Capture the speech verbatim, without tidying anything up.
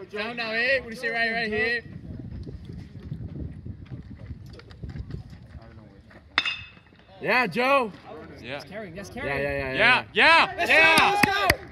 Down now, eh? What do you say right, right here? Yeah, Joe. Yeah. That's carrying. That's Yeah, carrying. yeah, yeah, Yeah. Yeah. Let's Yeah. go, let's go.